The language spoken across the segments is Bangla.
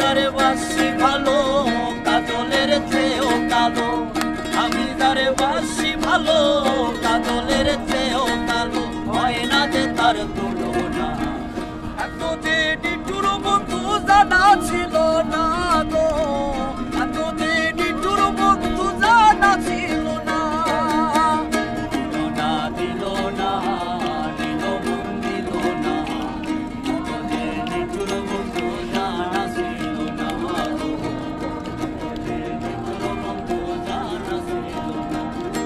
যারে বাসি ভালো কাজলের চেয়েও কালো, আমি যারে বাসি ভালো কাজলের চেয়েও কালো, হয় না যে তার তুলনা। এত যে নিঠুর বন্ধু জানা ছিল না গো, এত যে নিঠুর বন্ধু জানা ছিল না। দিল না দিল মন দিল না, এত যে নিঠুর বন্ধু জানা ছিল না গো, এত যে নিঠুর বন্ধু জানা ছিল না।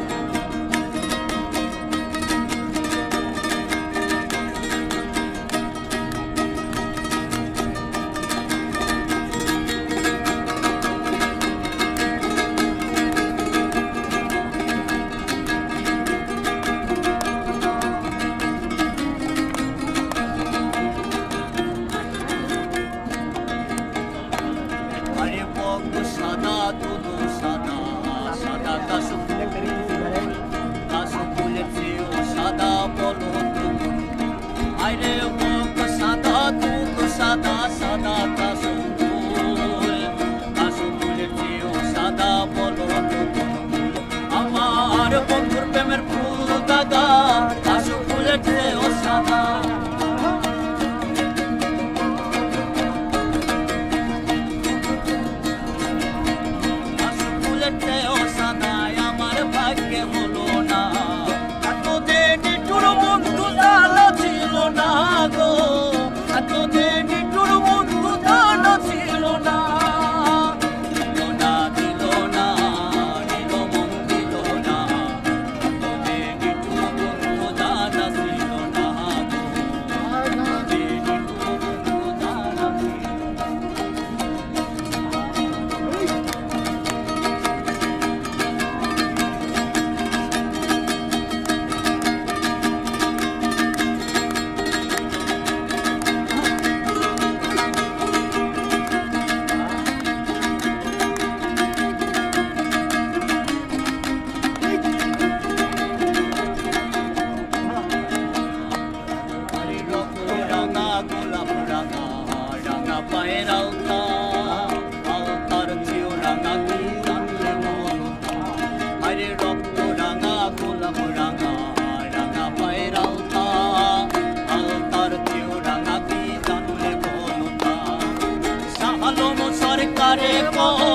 আরে বঙ্গ সাদা দুধু সাদা, সাদা কাশফুলের চেয়েও সাদা বলো তুমি। আরে বঙ্গ সাদা দুধু সাদা, সাদা কাশফুলের চেয়েও সাদা বলো তুমি। আমার বন্ধুর প্রেমের ফুল দাদা কাশফুলের চেয়েও সাদা। আমার ভাগ্যে হলো না, এত যে নিঠুর বন্ধু জানা ছিল না গো, এত যে নিঠুর বন্ধু জানা ছিল না। দিল না দিল না দিল মন দিল না, এত যে নিঠুর বন্ধু জানা ছিল না গো, এত যে নিঠুর বন্ধু জানা ছিল না। রাঙা গোলাপ রাঙা রাঙা পায়ের আলতা, আলতার চেয়েও রাঙা কি জানলে বলো। আরে রক্ত রাঙা গোলাপ রাঙা রাঙা পায়ের আলতা, আলতার চেয়েও রাঙা কি জানলে বলো। শাহ আলম সরকারে